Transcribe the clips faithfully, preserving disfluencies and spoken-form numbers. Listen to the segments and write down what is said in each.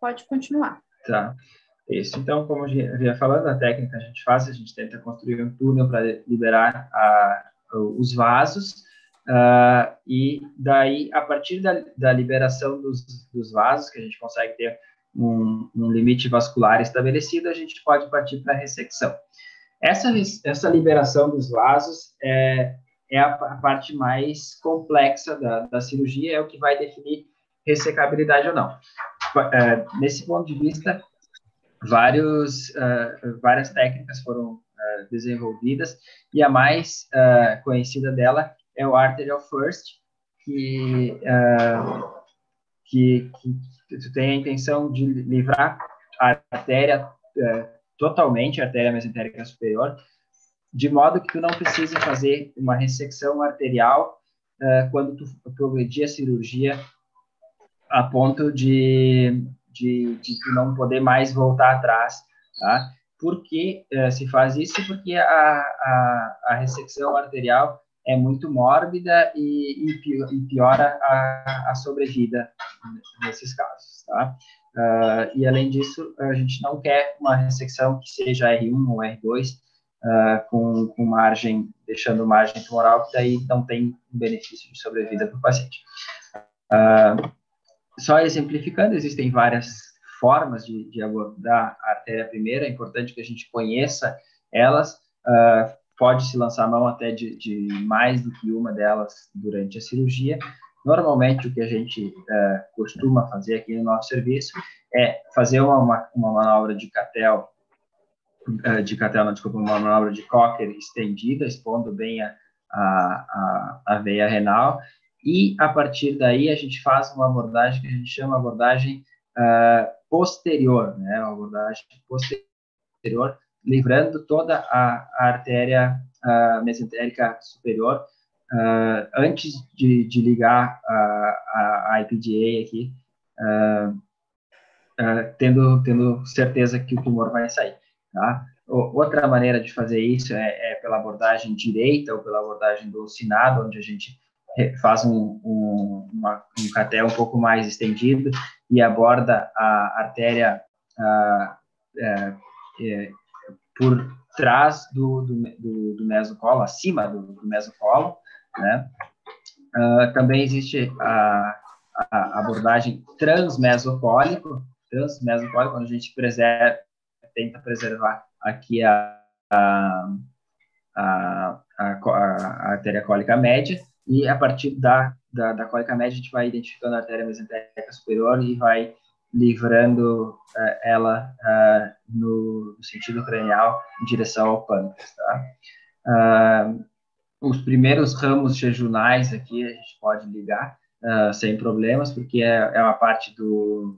pode continuar. Tá. Isso. Então, como eu vinha falando, a técnica a gente faz, a gente tenta construir um túnel para liberar a, os vasos, uh, e daí, a partir da, da liberação dos, dos vasos, que a gente consegue ter um, um limite vascular estabelecido, a gente pode partir para a ressecção. Essa, essa liberação dos vasos é, é a, a parte mais complexa da, da cirurgia, é o que vai definir ressecabilidade ou não. Uh, nesse ponto de vista, vários, uh, várias técnicas foram uh, desenvolvidas, e a mais uh, conhecida dela é o Arterial First, que, uh, que, que tu tem a intenção de livrar a artéria uh, totalmente, a artéria mesentérica superior, de modo que tu não precise fazer uma ressecção arterial uh, quando tu progredir a cirurgia a ponto de, de, de tu não poder mais voltar atrás, tá? Por que uh, se faz isso? Porque a, a, a ressecção arterial é muito mórbida e, e piora a, a sobrevida nesses casos, tá? Uh, e, além disso, a gente não quer uma ressecção que seja R um ou R dois, uh, com, com margem, deixando margem tumoral, que daí não tem benefício de sobrevida para o paciente. Uh, Só exemplificando, existem várias formas de, de abordar a artéria primeira, é importante que a gente conheça elas, uh, pode-se lançar mão até de, de mais do que uma delas durante a cirurgia. Normalmente, o que a gente uh, costuma fazer aqui no nosso serviço é fazer uma, uma, uma manobra de Catel, uh, de Catel, não, desculpa, uma manobra de Cocker estendida, expondo bem a, a, a, a veia renal, e, a partir daí, a gente faz uma abordagem que a gente chama abordagem uh, posterior, né? Uma abordagem posterior, livrando toda a, a artéria uh, mesentérica superior, uh, antes de, de ligar a, a, a I P D A aqui, uh, uh, tendo, tendo certeza que o tumor vai sair, tá? Outra maneira de fazer isso é, é pela abordagem direita ou pela abordagem do sinado, onde a gente faz um, um, uma, um catel um pouco mais estendido e aborda a artéria a, é, é, por trás do, do, do, do mesocolo, acima do, do mesocolo, né? Uh, também existe a, a abordagem transmesocólico, transmesocólico, onde a gente preserva, tenta preservar aqui a, a, a, a, a artéria cólica média, e a partir da, da, da cólica média a gente vai identificando a artéria mesentérica superior e vai livrando uh, ela uh, no, no sentido cranial em direção ao pâncreas, tá? Uh, os primeiros ramos jejunais aqui a gente pode ligar uh, sem problemas, porque é, é uma parte do,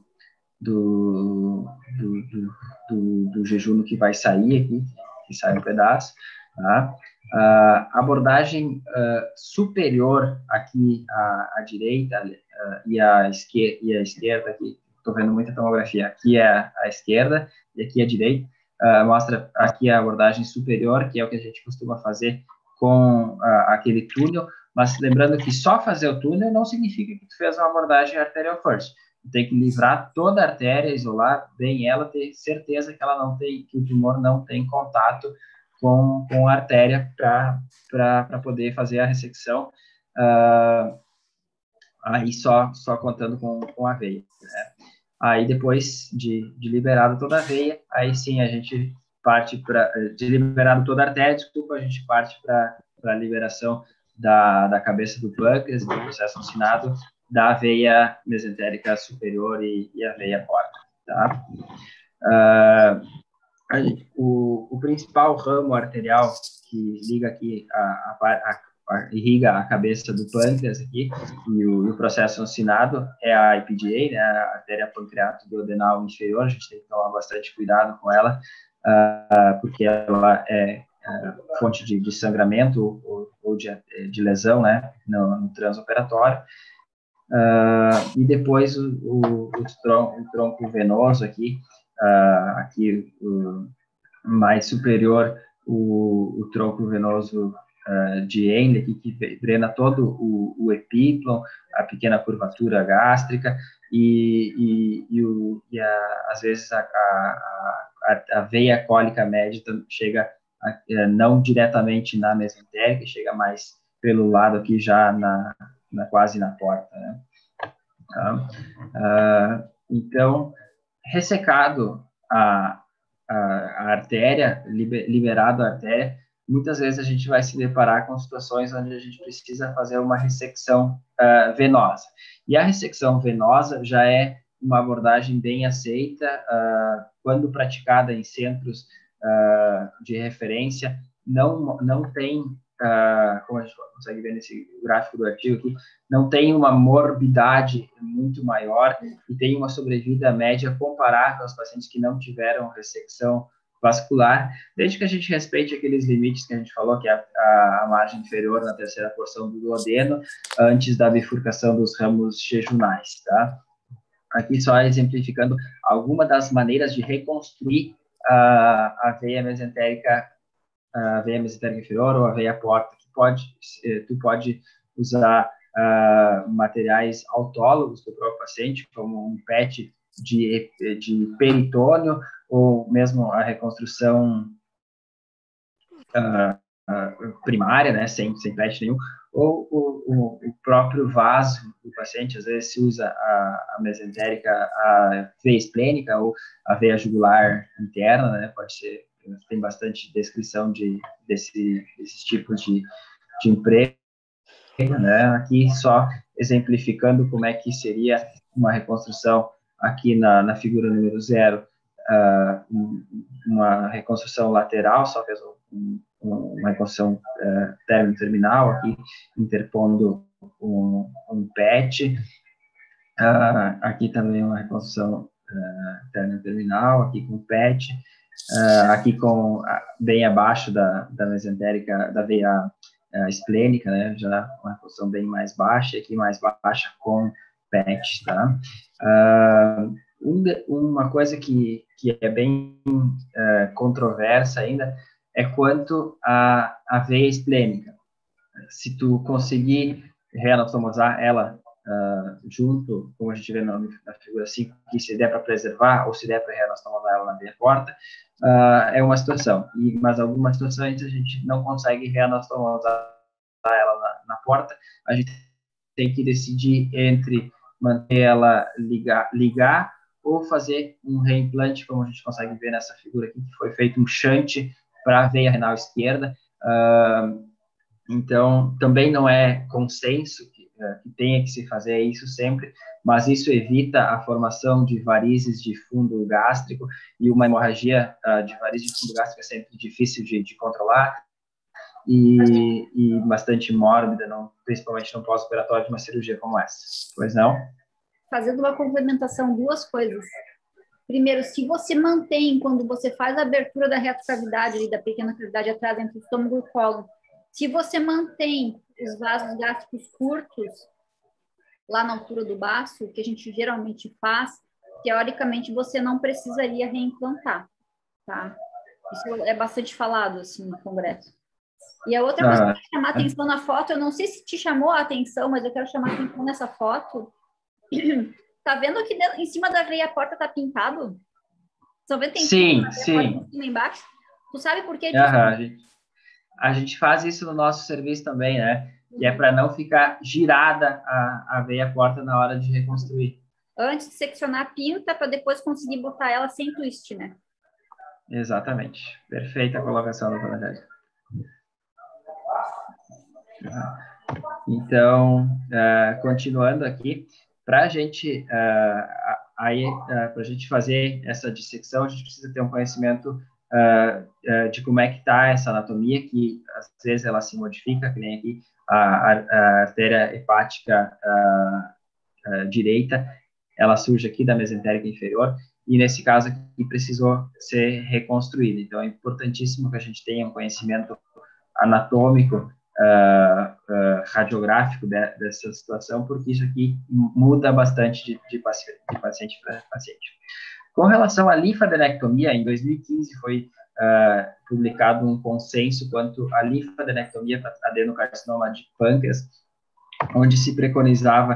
do, do, do, do, do jejum que vai sair aqui, que sai um pedaço, tá? A uh, abordagem uh, superior aqui à, à direita uh, e, à esquerda, e à esquerda aqui, estou vendo muita tomografia, aqui é a esquerda e aqui a direita, uh, mostra aqui a abordagem superior, que é o que a gente costuma fazer com uh, aquele túnel, mas lembrando que só fazer o túnel não significa que tu fez uma abordagem arterial first. Tu tem que livrar toda a artéria, isolar bem ela, ter certeza que ela não tem, que o tumor não tem contato com, com a artéria para poder fazer a ressecção, uh, aí só, só contando com, com a veia, né? Aí depois de, de liberado toda a veia, aí sim a gente parte para, de liberado toda a artéria, desculpa, a gente parte para a liberação da, da cabeça do pâncreas, do processo ensinado, da veia mesentérica superior e, e a veia porta, tá? Uh, O, o principal ramo arterial que liga aqui, a, a, a, a, irriga a cabeça do pâncreas aqui, e o, o processo ensinado é a I P D A, né, a artéria pancreato-duodenal inferior. A gente tem que tomar bastante cuidado com ela, uh, porque ela é, é fonte de, de sangramento ou, ou de, de lesão, né, no, no transoperatório. Uh, e depois o, o, o, tronco, o tronco venoso aqui, Uh, aqui uh, mais superior, o, o tronco venoso uh, de Henle, aqui, que drena todo o, o epíplon, a pequena curvatura gástrica, e, e, e, o, e a, às vezes a, a, a, a veia cólica média chega a, não diretamente na mesentérica, chega mais pelo lado aqui já na, na quase na porta, né? Tá? Uh, então, ressecado a, a, a artéria, liber, liberado a artéria, muitas vezes a gente vai se deparar com situações onde a gente precisa fazer uma ressecção uh, venosa. E a ressecção venosa já é uma abordagem bem aceita uh, quando praticada em centros uh, de referência, não, não tem, uh, como a gente consegue ver nesse gráfico do artigo aqui, não tem uma morbidade muito maior e tem uma sobrevida média comparável aos pacientes que não tiveram ressecção vascular, desde que a gente respeite aqueles limites que a gente falou, que é a, a margem inferior na terceira porção do duodeno, antes da bifurcação dos ramos jejunais, tá? Aqui só exemplificando alguma das maneiras de reconstruir a, a veia mesentérica, a veia mesentérica inferior ou a veia porta, que pode, tu pode usar uh, materiais autólogos do próprio paciente, como um P E T de, de peritônio, ou mesmo a reconstrução uh, uh, primária, né, sem, sem P E T nenhum, ou o, o, o próprio vaso do paciente, às vezes se usa a, a mesentérica, a veia esplênica ou a veia jugular interna, né, pode ser, tem bastante descrição de, desse, desses tipos de, de emprego, né, aqui só exemplificando como é que seria uma reconstrução aqui na, na figura número zero, uh, uma reconstrução lateral, só fez um, um, uma reconstrução uh, término-terminal, aqui interpondo um, um P E T, uh, aqui também uma reconstrução uh, término-terminal, aqui com P E T, uh, aqui com, uh, bem abaixo da, da mesentérica, da veia uh, esplênica, né, já uma reconstrução bem mais baixa, aqui mais baixa com P E T, tá? Uh, um de, uma coisa que, que é bem uh, controversa ainda é quanto à a, a veia esplênica. Se tu conseguir reanatomizar ela uh, junto, como a gente vê na, na figura cinco, que se der para preservar ou se der para reanatomizar ela na veia porta, uh, é uma situação. E, mas algumas situações a gente não consegue reanatomizar ela na, na porta, a gente tem que decidir entre manter ela ligar, ligar ou fazer um reimplante, como a gente consegue ver nessa figura aqui, que foi feito um shunt para a veia renal esquerda. Uh, então, também não é consenso que, uh, que tenha que se fazer isso sempre, mas isso evita a formação de varizes de fundo gástrico, e uma hemorragia uh, de varizes de fundo gástrico é sempre difícil de, de controlar, E, e bastante mórbida, não, principalmente no pós-operatório de uma cirurgia como essa. Pois não? Fazendo uma complementação, duas coisas. Primeiro, se você mantém, quando você faz a abertura da retocavidade, ali, da pequena cavidade atrás entre o estômago e o colo, se você mantém os vasos gástricos curtos, lá na altura do baço, que a gente geralmente faz, teoricamente você não precisaria reimplantar, tá? Isso é bastante falado, assim, no congresso. E a outra coisa que eu quero chamar a atenção na foto, eu não sei se te chamou a atenção, mas eu quero chamar a atenção nessa foto. Tá vendo que em cima da veia porta tá pintado? Estão vendo? Tem sim, pinto, sim. em cima e embaixo. Tu sabe por que disso? Uhum, a, gente, a gente faz isso no nosso serviço também, né? Uhum. E é para não ficar girada a, a veia porta na hora de reconstruir. Antes de seccionar a pinta, para depois conseguir botar ela sem twist, né? Exatamente. Perfeita a colocação, doutora Jéssica. Então, uh, continuando aqui, para a gente, uh, aí, uh, para a gente fazer essa dissecção, a gente precisa ter um conhecimento uh, uh, de como é que está essa anatomia, que às vezes ela se modifica, que nem aqui a, a, a artéria hepática uh, direita, ela surge aqui da mesentérica inferior, e nesse caso aqui precisou ser reconstruída. Então, é importantíssimo que a gente tenha um conhecimento anatômico, uh, uh, radiográfico de, dessa situação, porque isso aqui muda bastante de, de, paciente, de paciente para paciente. Com relação à linfadenectomia, em dois mil e quinze foi uh, publicado um consenso quanto à linfadenectomia para adenocarcinoma de pâncreas, onde se preconizava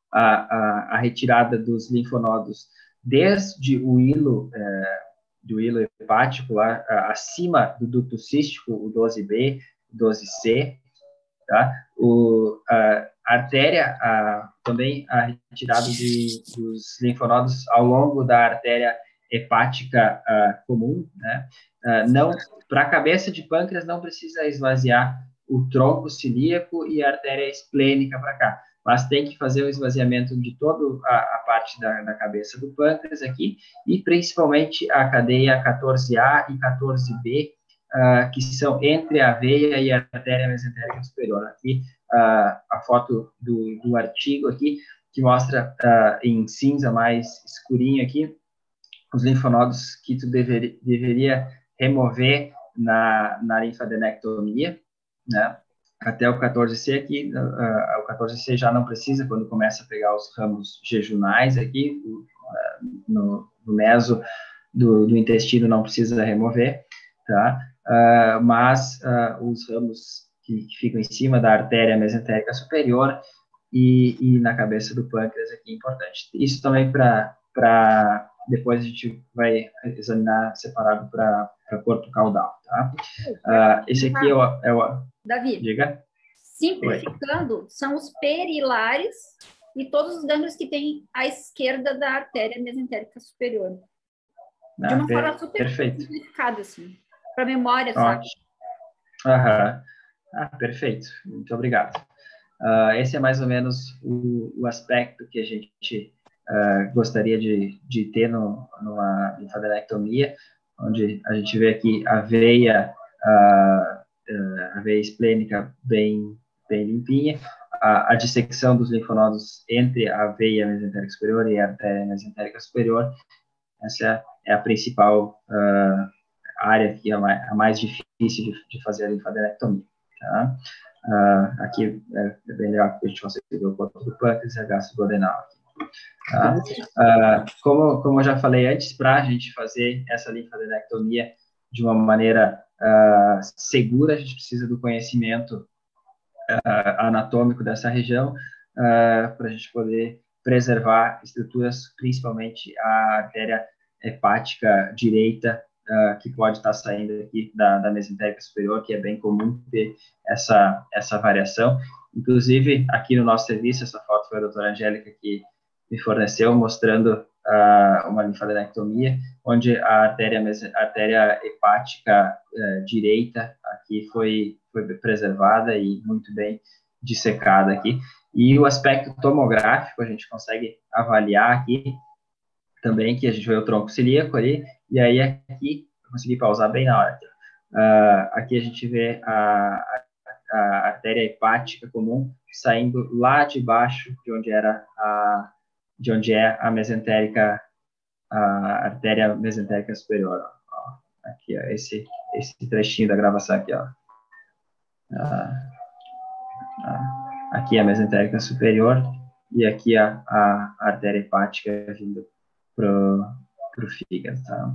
a, a, a retirada dos linfonodos desde o hilo, é, do hilo hepático, lá, acima do ducto cístico, o doze B, doze C, tá? O, a, a artéria, a, também a retirada de, dos linfonodos ao longo da artéria hepática a, comum, né? A, não, para a cabeça de pâncreas não precisa esvaziar o tronco cilíaco e a artéria esplênica para cá, mas tem que fazer o esvaziamento de toda a, a parte da, da cabeça do pâncreas aqui, e principalmente a cadeia quatorze A e quatorze B, uh, que são entre a veia e a artéria mesentérica superior. Aqui, uh, a foto do, do artigo aqui, que mostra uh, em cinza mais escurinho aqui, os linfonodos que tu dever, deveria remover na, na linfadenectomia, né? Até o quatorze C aqui, uh, o quatorze C já não precisa, quando começa a pegar os ramos jejunais aqui, uh, no, no meso do, do intestino não precisa remover, tá? Uh, mas uh, os ramos que, que ficam em cima da artéria mesentérica superior e, e na cabeça do pâncreas aqui é importante. Isso também para para depois a gente vai examinar separado para corpo caudal, tá? Uh, esse aqui é o, é o... Davi, diga. Simplificando, Oi. São os perilares e todos os gânglios que tem à esquerda da artéria mesentérica superior. De uma ah, per forma super perfeito. simplificada, assim, para memória, sabe? Aham. Ah, perfeito. Muito obrigado. Uh, esse é mais ou menos o, o aspecto que a gente uh, gostaria de, de ter no, numa linfadenectomia, onde a gente vê aqui a veia, uh, uh, a veia esplênica bem, bem limpinha, a, a dissecção dos linfonodos entre a veia mesentérica superior e a artéria mesentérica superior. Essa é a principal uh, área que é a mais, a mais difícil de, de fazer a linfadenectomia. Tá? Uh, aqui é, é bem legal que a gente consegue ver o corpo do pâncreas e a gastroduodenal. Tá? Uh, como, como eu já falei antes, para a gente fazer essa linfadenectomia de uma maneira uh, segura, a gente precisa do conhecimento uh, anatômico dessa região, uh, para a gente poder preservar estruturas, principalmente a artéria hepática direita, uh, que pode estar saindo aqui da, da mesentérica superior, que é bem comum ter essa, essa variação. Inclusive, aqui no nosso serviço, essa foto foi a doutora Angélica que me forneceu, mostrando uh, uma linfadenectomia, onde a artéria, a artéria hepática uh, direita aqui foi, foi preservada e muito bem dissecada aqui. E o aspecto tomográfico, a gente consegue avaliar aqui também, que a gente vê o tronco celíaco ali, e aí aqui, eu consegui pausar bem na hora. Uh, aqui a gente vê a, a, a artéria hepática comum saindo lá de baixo de onde era a, de onde é a mesentérica, a artéria mesentérica superior. Ó. Aqui, ó, esse, esse trechinho da gravação aqui, ó. Uh, uh, aqui é a mesentérica superior, e aqui a, a artéria hepática vindo para o fígado, tá?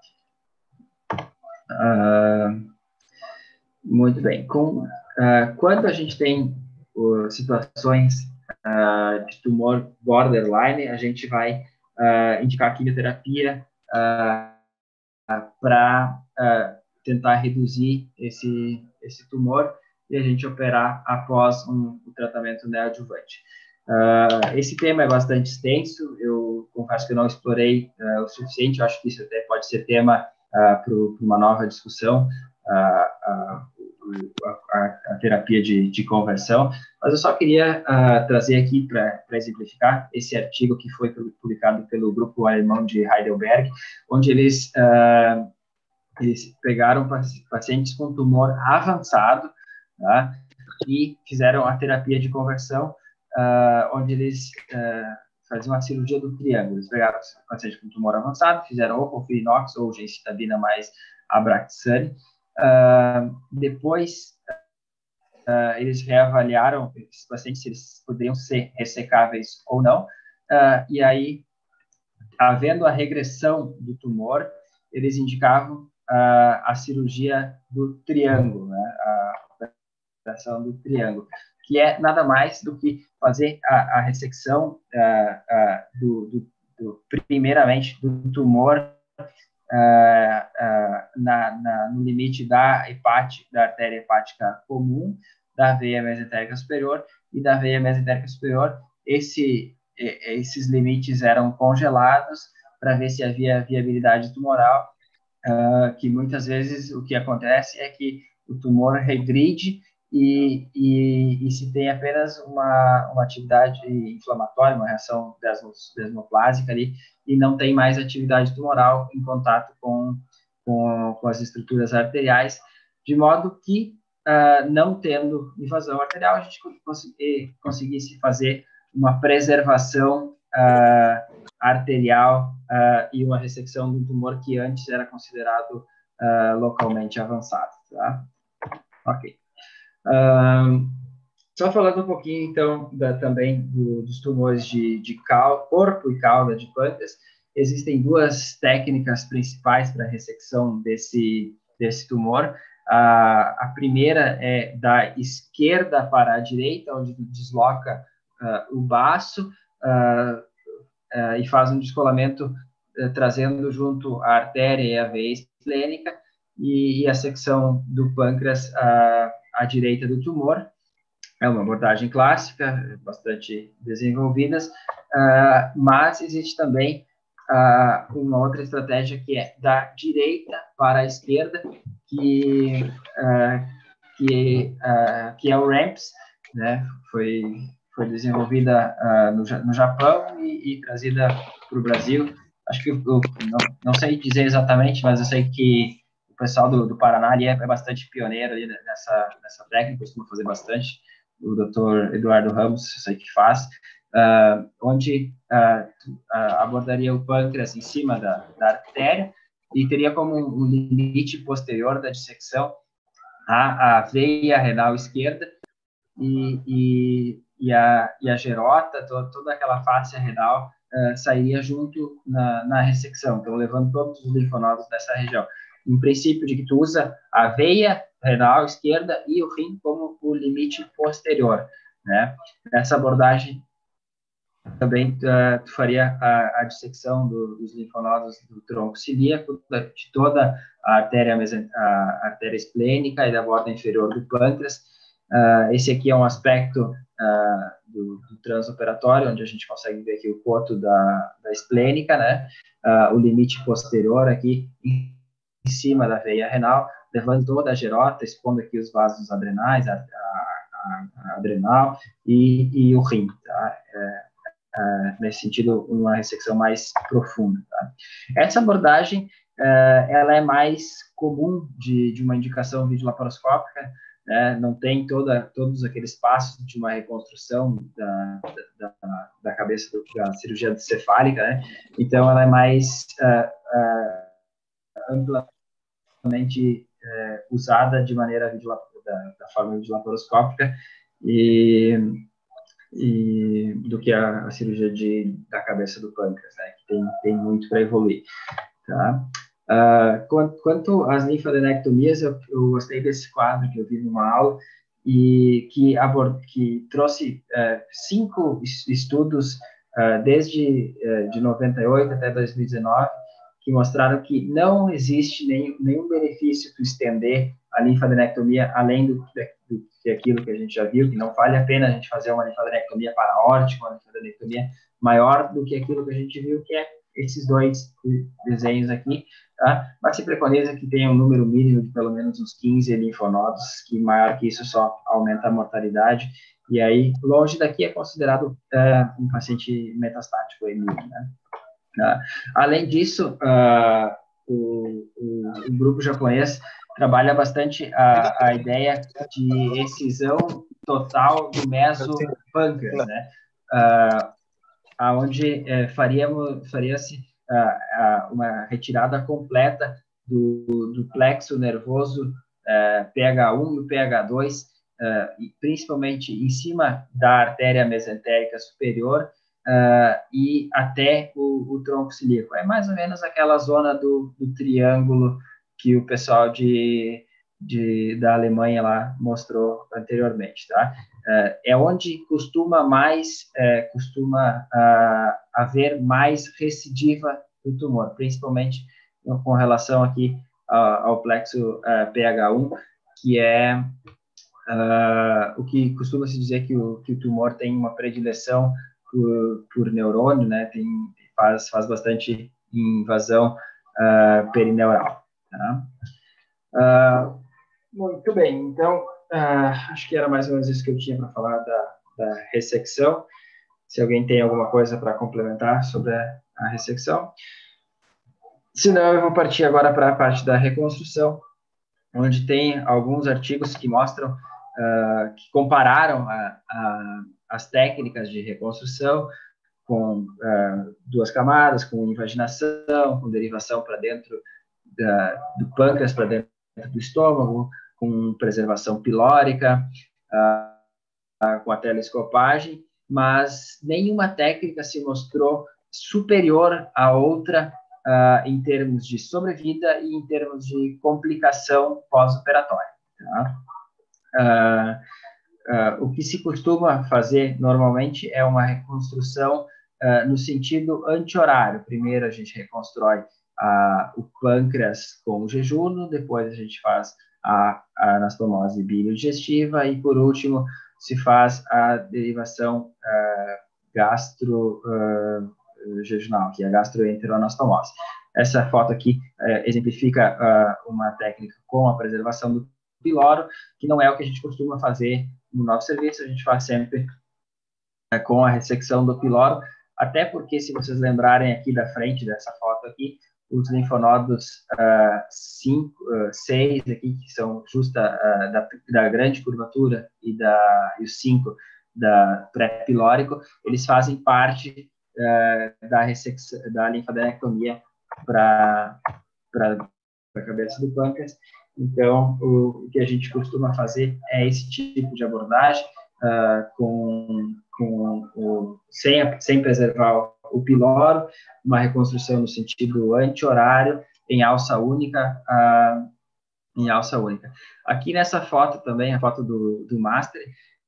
Uh, muito bem. Com, uh, quando a gente tem uh, situações uh, de tumor borderline, a gente vai uh, indicar quimioterapia uh, uh, para uh, tentar reduzir esse, esse tumor e a gente operar após um, um tratamento neoadjuvante. Uh, esse tema é bastante extenso, eu confesso que eu não explorei uh, o suficiente, eu acho que isso até pode ser tema uh, para uma nova discussão, uh, uh, a, a, a terapia de, de conversão, mas eu só queria uh, trazer aqui para exemplificar esse artigo que foi publicado pelo grupo alemão de Heidelberg, onde eles, uh, eles pegaram pacientes com tumor avançado, tá? E fizeram a terapia de conversão, Uh, onde eles uh, faziam a cirurgia do triângulo. Eles pegaram o paciente com tumor avançado, fizeram ou FOLFIRINOX ou gencitabina mais Abraxane. Uh, depois, uh, eles reavaliaram esses pacientes, se eles poderiam ser ressecáveis ou não. Uh, e aí, havendo a regressão do tumor, eles indicavam uh, a cirurgia do triângulo, né? A operação do triângulo, que é nada mais do que fazer a, a ressecção, uh, uh, do, do, do, primeiramente, do tumor uh, uh, na, na, no limite da, hepática, da artéria hepática comum, da veia mesentérica superior e da veia mesentérica superior. Esse, esses limites eram congelados para ver se havia viabilidade tumoral, uh, que muitas vezes o que acontece é que o tumor regride e, e, e se tem apenas uma, uma atividade inflamatória, uma reação desmoplásica ali, e não tem mais atividade tumoral em contato com, com, com as estruturas arteriais, de modo que, uh, não tendo invasão arterial, a gente consegui, conseguisse fazer uma preservação uh, arterial uh, e uma ressecção de um tumor que antes era considerado uh, localmente avançado, tá? Ok. Um, só falando um pouquinho, então, da, também do, dos tumores de, de cal, corpo e cauda de pâncreas, existem duas técnicas principais para a ressecção desse, desse tumor. A, a primeira é da esquerda para a direita, onde desloca uh, o baço uh, uh, e faz um descolamento uh, trazendo junto a artéria e a veia esplênica, e, e a secção do pâncreas uh, à direita do tumor. É uma abordagem clássica, bastante desenvolvidas, uh, mas existe também uh, uma outra estratégia que é da direita para a esquerda, que, uh, que, uh, que é o RAMPS, né? Foi, foi desenvolvida uh, no, no Japão e, e trazida para o Brasil. Acho que eu, eu não, não sei dizer exatamente, mas eu sei que o pessoal do, do Paraná ali é, é bastante pioneiro ali nessa, nessa técnica, costuma fazer bastante. O doutor Eduardo Ramos, eu sei que faz, uh, onde uh, uh, abordaria o pâncreas em cima da, da artéria e teria como um, um limite posterior da dissecção a, a veia renal esquerda e, e, e, a, e a gerota, to, toda aquela face renal uh, sairia junto na, na ressecção, então levando todos os linfonodos dessa região. Um princípio de que tu usa a veia renal esquerda e o rim como o limite posterior, né? Essa abordagem também uh, tu faria a, a dissecção do, dos linfonodos do tronco cilíaco, de toda a artéria, a artéria esplênica e da borda inferior do pâncreas. Uh, esse aqui é um aspecto uh, do, do transoperatório, onde a gente consegue ver aqui o coto da, da esplênica, né? Uh, o limite posterior aqui em cima da veia renal, levando toda a gerota, expondo aqui os vasos adrenais, a, a, a adrenal e, e o rim, tá? É, é, nesse sentido, uma ressecção mais profunda, tá? Essa abordagem, é, ela é mais comum de, de uma indicação videolaparoscópica, né? Não tem toda, todos aqueles passos de uma reconstrução da, da, da cabeça do, da cirurgia cefálica, né? Então, ela é mais uh, uh, amplamente é, usada de maneira da, da forma videolaparoscópica e, e do que a, a cirurgia de, da cabeça do pâncreas, né, que tem, tem muito para evoluir. Tá? Uh, quanto, quanto às linfadenectomias, eu, eu gostei desse quadro que eu vi numa aula e que, abord, que trouxe uh, cinco estudos uh, desde uh, de noventa e oito até dois mil e dezenove, que mostraram que não existe nenhum, nenhum benefício para estender a linfadenectomia além do, do que aquilo que a gente já viu, que não vale a pena a gente fazer uma linfadenectomia paraórtica, uma linfadenectomia maior do que aquilo que a gente viu, que é esses dois desenhos aqui, tá? Mas se preconiza que tenha um número mínimo de pelo menos uns quinze linfonodos, que maior que isso só aumenta a mortalidade, e aí, longe daqui, é considerado uh, um paciente metastático, né? Uh, além disso, uh, o, o, o grupo japonês trabalha bastante a, a ideia de excisão total do mesopâncreas, né? Uh, aonde eh, faríamos, faria-se uh, uh, uma retirada completa do, do plexo nervoso uh, P H um e o P H dois, uh, e principalmente em cima da artéria mesentérica superior, Uh, e até o, o tronco cilíaco. É mais ou menos aquela zona do, do triângulo que o pessoal de, de, da Alemanha lá mostrou anteriormente, tá? uh, é onde costuma mais, uh, costuma uh, haver mais recidiva do tumor, principalmente com relação aqui uh, ao plexo uh, P H um, que é uh, o que costuma se dizer que o, que o tumor tem uma predileção por, por neurônio, né, tem, faz, faz bastante invasão uh, perineural. Tá? Uh, muito bem, então, uh, acho que era mais ou menos isso que eu tinha para falar da, da ressecção. Se alguém tem alguma coisa para complementar sobre a, a ressecção. Se não, eu vou partir agora para a parte da reconstrução, onde tem alguns artigos que mostram, uh, que compararam a, a, as técnicas de reconstrução com uh, duas camadas, com invaginação, com derivação para dentro da, do pâncreas, para dentro do estômago, com preservação pilórica, uh, uh, com a telescopagem, mas nenhuma técnica se mostrou superior à outra uh, em termos de sobrevida e em termos de complicação pós-operatória. Tá? Uh, uh, o que se costuma fazer normalmente é uma reconstrução uh, no sentido anti-horário. Primeiro a gente reconstrói uh, o pâncreas com o jejum, depois a gente faz a, a anastomose biliodigestiva e, por último, se faz a derivação uh, gastro-jejunal, uh, que é a gastroenteroanastomose. Essa foto aqui uh, exemplifica uh, uma técnica com a preservação do piloro, que não é o que a gente costuma fazer no nosso serviço, a gente faz sempre uh, com a ressecção do piloro, até porque, se vocês lembrarem aqui da frente dessa foto aqui, os linfonodos cinco, seis aqui, que são justa uh, da, da grande curvatura, e, da, e os cinco da pré-pilórico, eles fazem parte uh, da, da linfadenectomia para a cabeça do pâncreas. Então, o, o que a gente costuma fazer é esse tipo de abordagem, uh, com, com o, sem, sem preservar o piloro, uma reconstrução no sentido anti-horário, em alça única, uh, em alça única. Aqui nessa foto também, a foto do, do Master,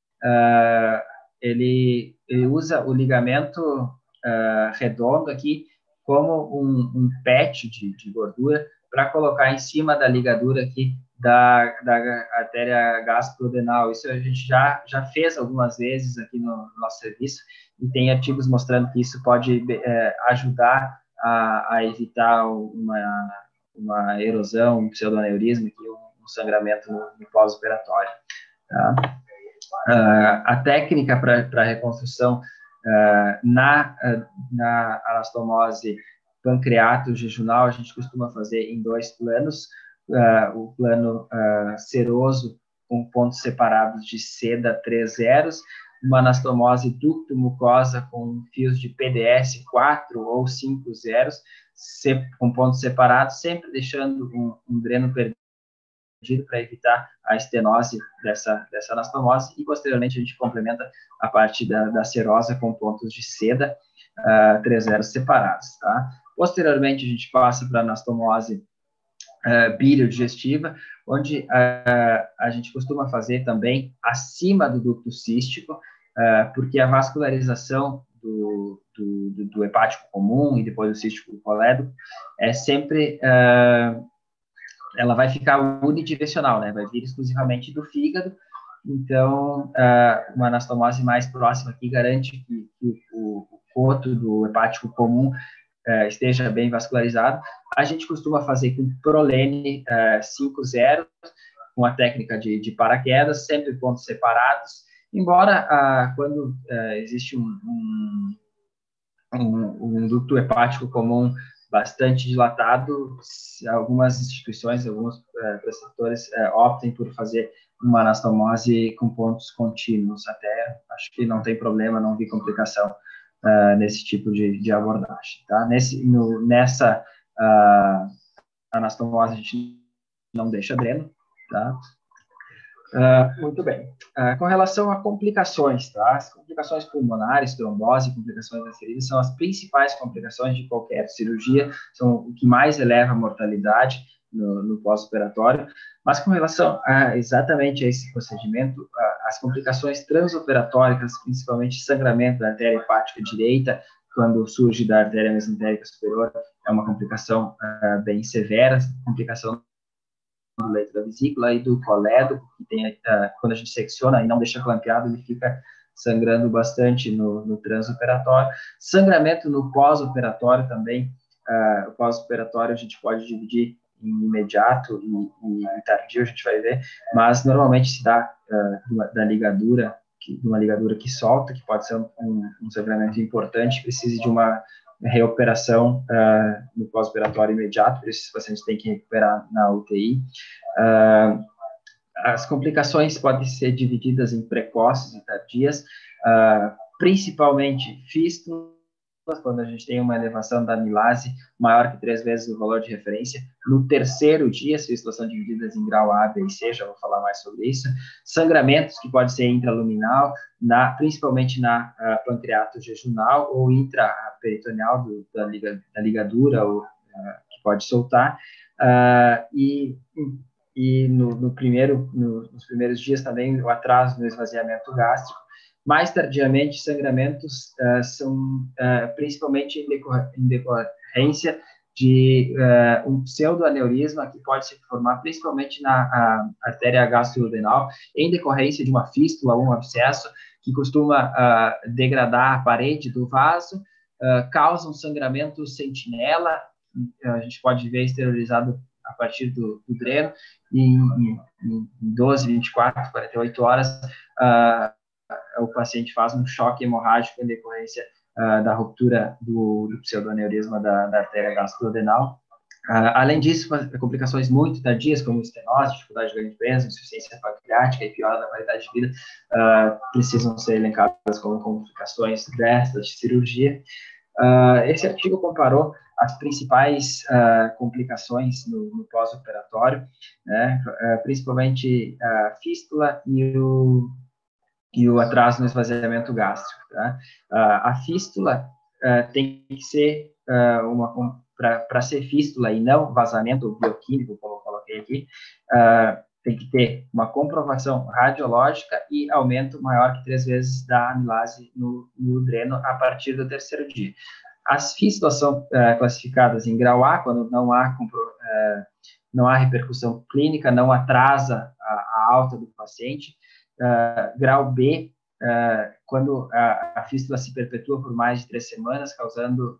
uh, ele, ele usa o ligamento uh, redondo aqui como um, um patch de, de gordura para colocar em cima da ligadura aqui da, da artéria gastrodenal. Isso a gente já, já fez algumas vezes aqui no, no nosso serviço, e tem artigos mostrando que isso pode é, ajudar a, a evitar uma, uma erosão, um pseudoneurismo, um, um sangramento no, no pós-operatório. Tá? Uh, a técnica para reconstrução uh, na, uh, na anastomose pancreato-jejunal, a gente costuma fazer em dois planos, uh, o plano uh, seroso com pontos separados de seda três zeros, uma anastomose ducto-mucosa com fios de P D S quatro ou cinco zeros, com pontos separados, sempre deixando um, um dreno perdido para evitar a estenose dessa, dessa anastomose, e posteriormente a gente complementa a parte da, da serosa com pontos de seda, uh, três zeros separados, tá? Posteriormente a gente passa para a anastomose uh, biliodigestiva, onde uh, a gente costuma fazer também acima do ducto cístico, uh, porque a vascularização do, do, do, do hepático comum e depois do cístico colédoco é sempre... Uh, ela vai ficar unidirecional, né? Vai vir exclusivamente do fígado. Então, uh, uma anastomose mais próxima aqui garante que, que o, o coto do hepático comum uh, esteja bem vascularizado. A gente costuma fazer com prolene uh, cinco zeros, com a técnica de, de paraquedas, sempre pontos separados, embora uh, quando uh, existe um, um, um, um ducto hepático comum bastante dilatado, algumas instituições, alguns uh, preceptores uh, optem por fazer uma anastomose com pontos contínuos, até acho que não tem problema, não vi complicação uh, nesse tipo de, de abordagem, tá? Nesse, no, nessa uh, anastomose a gente não deixa dreno, tá? Uh, muito bem. Uh, com relação a complicações, tá? As complicações pulmonares, trombose, complicações das feridas são as principais complicações de qualquer cirurgia, são o que mais eleva a mortalidade. no, no pós-operatório, mas com relação a, exatamente a esse procedimento, a, as complicações transoperatórias, principalmente sangramento da artéria hepática direita, quando surge da artéria mesentérica superior, é uma complicação uh, bem severa, complicação do leito da vesícula e do colédoco, que tem, uh, quando a gente secciona e não deixa clampeado, ele fica sangrando bastante no, no transoperatório. Sangramento no pós-operatório também, uh, o pós-operatório a gente pode dividir em imediato e, e tardio, a gente vai ver, mas normalmente se dá uh, da ligadura, que, de uma ligadura que solta, que pode ser um, um, um sangramento importante, precisa de uma reoperação uh, no pós-operatório imediato, por isso esses pacientes têm que recuperar na U T I. Uh, as complicações podem ser divididas em precoces e tardias, uh, principalmente fístulas, quando a gente tem uma elevação da amilase maior que três vezes o valor de referência. No terceiro dia, as fístulas são divididas em grau A, B e C, já vou falar mais sobre isso. Sangramentos, que pode ser intraluminal, na, principalmente na uh, pancreato jejunal ou intraperitoneal do, da, liga, da ligadura, ou, uh, que pode soltar. Uh, e e no, no primeiro, no, nos primeiros dias também o atraso no esvaziamento gástrico. Mais tardiamente, sangramentos uh, são uh, principalmente em, decor em decorrência de uh, um pseudoaneurisma que pode se formar principalmente na a, artéria gastroduodenal, em decorrência de uma fístula ou um abscesso que costuma uh, degradar a parede do vaso, uh, causa um sangramento sentinela, uh, a gente pode ver exteriorizado a partir do, do dreno, e em, em doze, vinte e quatro, quarenta e oito horas, uh, o paciente faz um choque hemorrágico em decorrência uh, da ruptura do, do pseudoaneurisma da, da artéria gastroduodenal. Uh, além disso, complicações muito tardias, como estenose, dificuldade de ganho de peso, insuficiência pancreática e piora da qualidade de vida, uh, precisam ser elencadas como complicações desta cirurgia. Uh, esse artigo comparou as principais uh, complicações no, no pós-operatório, né, uh, principalmente a fístula e o e o atraso no esvaziamento gástrico. Tá? Uh, a fístula uh, tem que ser, uh, uma um, para ser fístula e não vazamento bioquímico, como eu coloquei aqui, uh, tem que ter uma comprovação radiológica e aumento maior que três vezes da amilase no, no dreno a partir do terceiro dia. As fístulas são uh, classificadas em grau A, quando não há, compro, uh, não há repercussão clínica, não atrasa a, a alta do paciente. Uh, grau B, uh, quando a, a fístula se perpetua por mais de três semanas, causando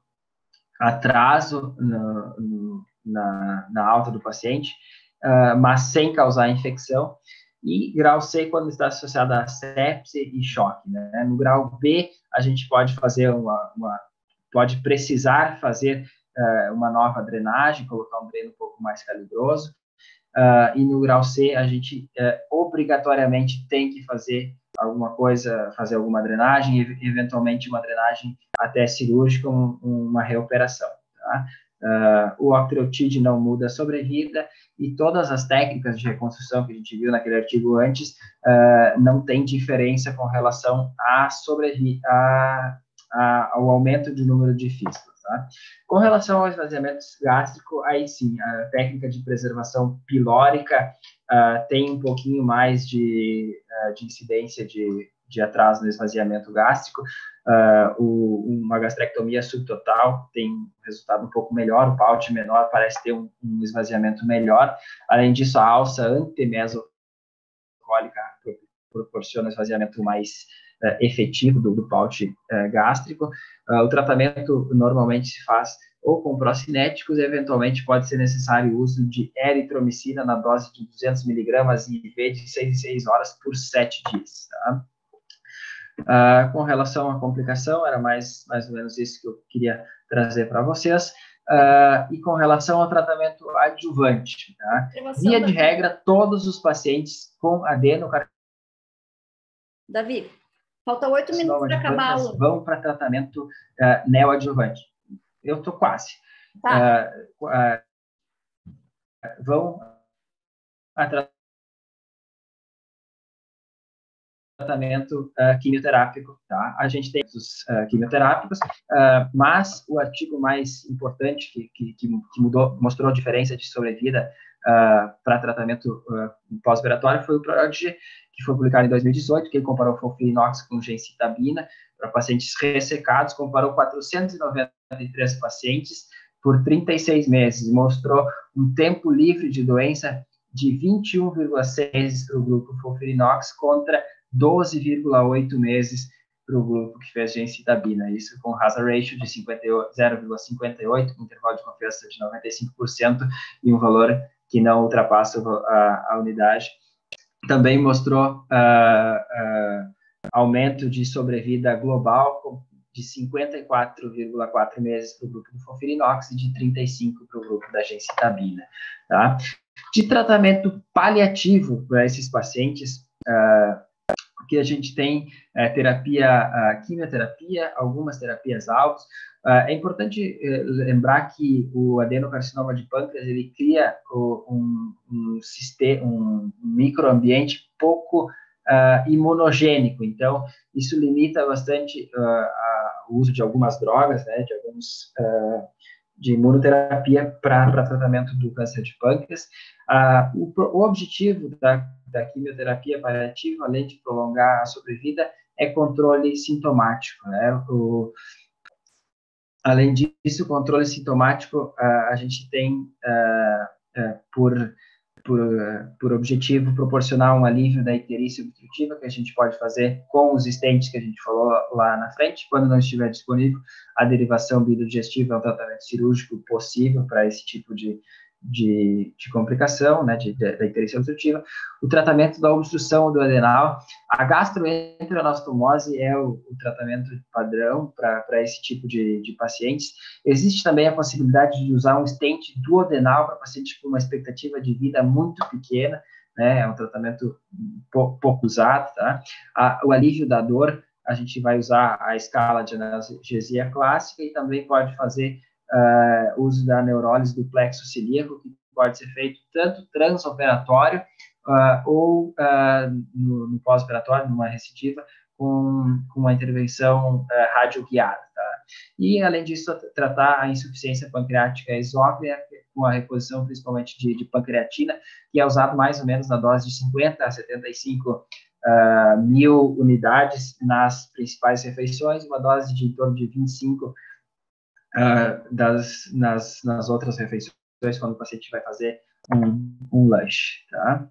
atraso no, no, na, na alta do paciente, uh, mas sem causar infecção. E grau C, quando está associado a sepse e choque. Né? No grau B, a gente pode fazer uma, uma pode precisar fazer uh, uma nova drenagem, colocar um dreno um pouco mais calibroso. Uh, e no grau C, a gente uh, obrigatoriamente tem que fazer alguma coisa, fazer alguma drenagem, e eventualmente uma drenagem até cirúrgica, um, uma reoperação. Tá? Uh, o octreotide não muda a sobrevida, e todas as técnicas de reconstrução que a gente viu naquele artigo antes uh, não tem diferença com relação à sobrevida, a, a, ao aumento do número de fístulas. Tá? Com relação ao esvaziamento gástrico, aí sim, a técnica de preservação pilórica uh, tem um pouquinho mais de, uh, de incidência de, de atraso no esvaziamento gástrico. Uh, o, uma gastrectomia subtotal tem um resultado um pouco melhor, o paute menor parece ter um, um esvaziamento melhor. Além disso, a alça antemesocólica proporciona esvaziamento mais uh, efetivo do, do paute uh, gástrico. Uh, o tratamento normalmente se faz ou com procinéticos, e eventualmente pode ser necessário o uso de eritromicina na dose de duzentos miligramas I V de seis em seis horas por sete dias. Tá? Uh, com relação à complicação, era mais, mais ou menos isso que eu queria trazer para vocês. Uh, e com relação ao tratamento adjuvante, tá? Via de regra, todos os pacientes com adenocarcinoma Davi, falta oito minutos para acabar a aula. Vão para tratamento uh, neoadjuvante. Eu estou quase. Tá. Uh, uh, vão a tratamento uh, quimioterápico, tá? A gente tem os uh, quimioterápicos, uh, mas o artigo mais importante que, que, que mudou, mostrou a diferença de sobrevida uh, para tratamento uh, pós-operatório foi o PRODIGY, que foi publicado em dois mil e dezoito, que ele comparou FOLFIRINOX com gemcitabina para pacientes ressecados, comparou quatrocentos e noventa e três pacientes por trinta e seis meses, e mostrou um tempo livre de doença de vinte e um vírgula seis meses para o grupo FOLFIRINOX contra doze vírgula oito meses para o grupo que fez gemcitabina, isso com hazard ratio de zero vírgula cinquenta e oito, com intervalo de confiança de noventa e cinco por cento e um valor que não ultrapassa a, a unidade. Também mostrou uh, uh, aumento de sobrevida global de cinquenta e quatro vírgula quatro meses para o grupo do FOLFIRINOX e de trinta e cinco para o grupo da gemcitabina, tá? De tratamento paliativo para esses pacientes, uh, que a gente tem uh, terapia, uh, quimioterapia, algumas terapias-alvos. Uh, é importante uh, lembrar que o adenocarcinoma de pâncreas, ele cria uh, um, um, sistema, um microambiente pouco uh, imunogênico, então isso limita bastante uh, a, o uso de algumas drogas, né, de alguns... Uh, de imunoterapia para tratamento do câncer de pâncreas. Ah, o, o objetivo da, da quimioterapia paliativa, além de prolongar a sobrevida, é controle sintomático, né? O, além disso, o controle sintomático, ah, a gente tem ah, ah, por, por, por objetivo proporcionar um alívio da icterícia obstrutiva, que a gente pode fazer com os stents que a gente falou lá na frente, quando não estiver disponível. A derivação biodigestiva é um tratamento cirúrgico possível para esse tipo de, de, de complicação, né, de, de, da icterícia obstrutiva. O tratamento da obstrução do adenal, a gastroenteroanastomose é o, o tratamento padrão para esse tipo de, de pacientes. Existe também a possibilidade de usar um stent duodenal para pacientes com uma expectativa de vida muito pequena, né, é um tratamento pouco, pouco usado, tá? A, o alívio da dor, a gente vai usar a escala de analgesia clássica e também pode fazer uh, uso da neurólise do plexo celíaco, que pode ser feito tanto transoperatório uh, ou uh, no, no pós-operatório, numa recidiva, com, com uma intervenção uh, radioguiada, tá? E, além disso, tratar a insuficiência pancreática exócrea, com a reposição principalmente de, de pancreatina, que é usado mais ou menos na dose de cinquenta a setenta e cinco Uh, mil unidades nas principais refeições, uma dose de em torno de vinte e cinco uh, das, nas, nas outras refeições, quando o paciente vai fazer um, um lanche, tá?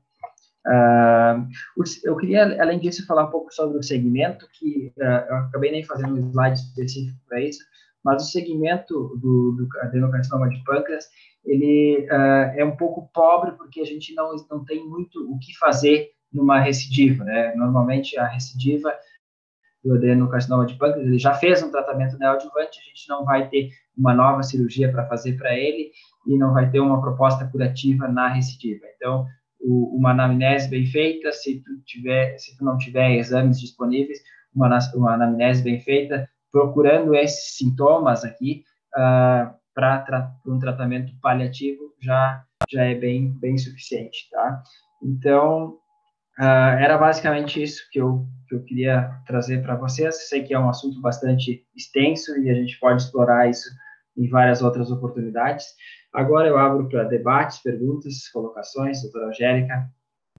Uh, eu queria, além disso, falar um pouco sobre o segmento, que uh, eu acabei nem fazendo um slide específico para isso, mas o segmento do, do adenocarcinoma de pâncreas, ele uh, é um pouco pobre, porque a gente não, não tem muito o que fazer numa recidiva, né? Normalmente a recidiva do adenocarcinoma de pâncreas, ele já fez um tratamento neoadjuvante, a gente não vai ter uma nova cirurgia para fazer para ele e não vai ter uma proposta curativa na recidiva. Então, o, uma anamnese bem feita, se tu tiver, se tu não tiver exames disponíveis, uma, uma anamnese bem feita, procurando esses sintomas aqui uh, para tra um tratamento paliativo já já é bem bem suficiente, tá? Então, Uh, era basicamente isso que eu, que eu queria trazer para vocês. Sei que é um assunto bastante extenso e a gente pode explorar isso em várias outras oportunidades. Agora eu abro para debates, perguntas, colocações. Doutora Angélica.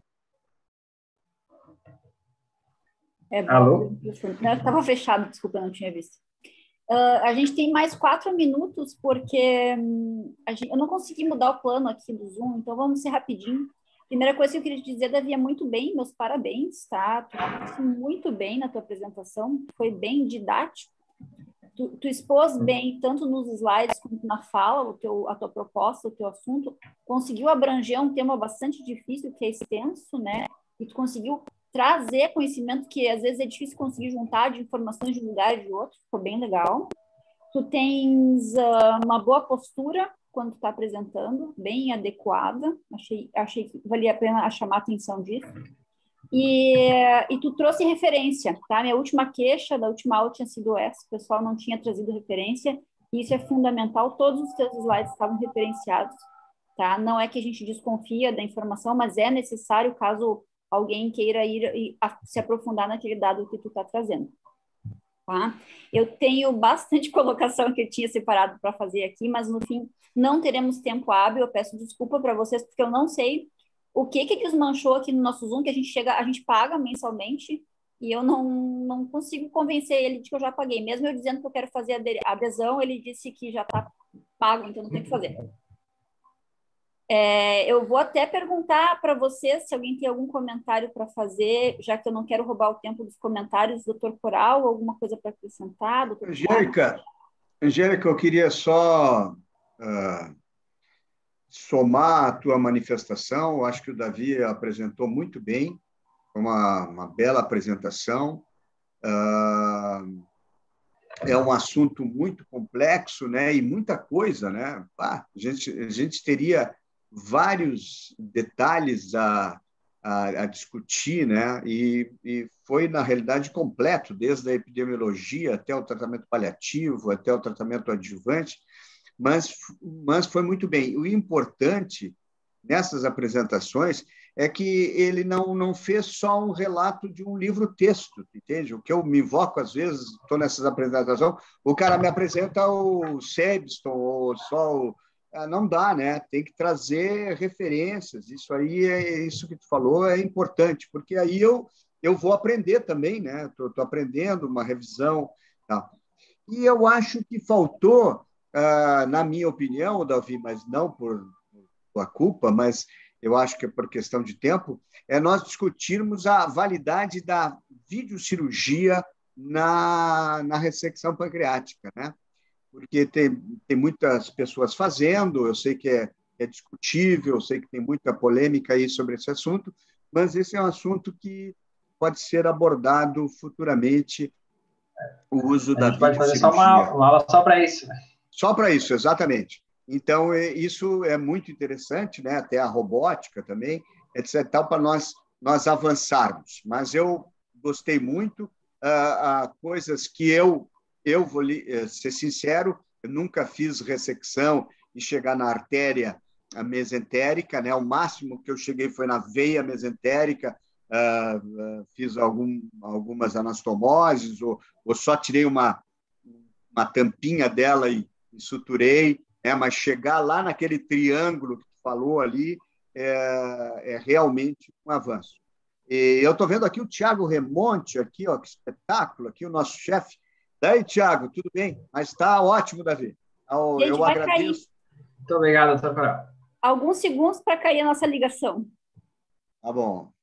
É, Alô? Estava fechado, desculpa, eu não tinha visto. Uh, a gente tem mais quatro minutos, porque um, a gente, eu não consegui mudar o plano aqui do Zoom, então vamos ser rapidinho. Primeira coisa que eu queria te dizer, Davi, é muito bem, meus parabéns, tá? Tu fez muito bem na tua apresentação, foi bem didático. Tu, tu expôs bem, tanto nos slides quanto na fala, o teu, a tua proposta, o teu assunto. Conseguiu abranger um tema bastante difícil, que é extenso, né? E tu conseguiu trazer conhecimento que às vezes é difícil conseguir juntar de informações de um lugar e de outro, ficou bem legal. Tu tens uh, uma boa postura quando está apresentando, bem adequada, achei, achei que valia a pena chamar a atenção disso. E, e tu trouxe referência, tá? Minha última queixa da última aula tinha sido essa, o pessoal não tinha trazido referência, e isso é fundamental, todos os teus slides estavam referenciados, tá? Não é que a gente desconfia da informação, mas é necessário caso alguém queira ir e a, se aprofundar naquele dado que tu está trazendo. Tá? Eu tenho bastante colocação que eu tinha separado para fazer aqui, mas no fim não teremos tempo hábil. Eu peço desculpa para vocês, porque eu não sei o que que desmanchou aqui no nosso Zoom, que a gente chega, a gente paga mensalmente, e eu não, não consigo convencer ele de que eu já paguei. Mesmo eu dizendo que eu quero fazer a adesão, ele disse que já está pago, então não tem o que fazer. É, eu vou até perguntar para vocês se alguém tem algum comentário para fazer, já que eu não quero roubar o tempo dos comentários, doutor Coral, alguma coisa para acrescentar? Doutor Angélica, Angélica, eu queria só uh, somar a tua manifestação. Eu acho que o Davi apresentou muito bem, uma, uma bela apresentação. Uh, é um assunto muito complexo, né? E muita coisa, né? Ah, a, gente, a gente teria vários detalhes a, a, a discutir, né? E, e foi, na realidade, completo, desde a epidemiologia até o tratamento paliativo, até o tratamento adjuvante, mas, mas foi muito bem. O importante nessas apresentações é que ele não, não fez só um relato de um livro-texto, entende? O que eu me invoco, às vezes, estou nessas apresentações, o cara me apresenta o Sebston, ou só o... Não dá, né? Tem que trazer referências. Isso aí, é, isso que tu falou é importante, porque aí eu, eu vou aprender também, né? Estou aprendendo uma revisão. Tá? E eu acho que faltou, ah, na minha opinião, Davi, mas não por tua culpa, mas eu acho que é por questão de tempo, é nós discutirmos a validade da videocirurgia na, na ressecção pancreática, né? Porque tem, tem muitas pessoas fazendo, eu sei que é, é discutível, eu sei que tem muita polêmica aí sobre esse assunto, mas esse é um assunto que pode ser abordado futuramente, o uso da videocirurgia. A gente pode fazer só uma, uma aula só para isso. Só para isso, exatamente. Então, isso é muito interessante, né? Até a robótica também, etcétera, tal, para nós, nós avançarmos. Mas eu gostei muito, uh, uh, coisas que eu, eu vou uh, ser sincero, eu nunca fiz ressecção e chegar na artéria mesentérica, né? O máximo que eu cheguei foi na veia mesentérica, uh, uh, fiz algum, algumas anastomoses, ou, ou só tirei uma, uma tampinha dela e, e suturei. É, mas chegar lá naquele triângulo que tu falou ali é, é realmente um avanço. E eu estou vendo aqui o Tiago Remonte, aqui, ó, que espetáculo, aqui o nosso chefe. Daí, Tiago, tudo bem? Mas está ótimo, Davi. Eu, Gente, eu agradeço. Cair. Muito obrigado, doutor Coral. Alguns segundos para cair a nossa ligação. Tá bom.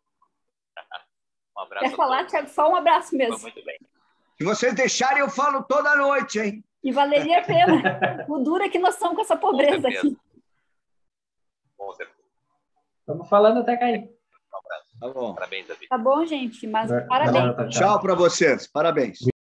Um abraço. Quer falar, Tiago? Só um abraço mesmo. Muito bem. Se vocês deixarem, eu falo toda noite, hein? E valeria a pena. O duro é que nós estamos com essa pobreza aqui. Com certeza. Estamos falando até cair. Tá bom. Parabéns, Davi. Tá bom, gente, mas parabéns. Tchau para vocês. Parabéns.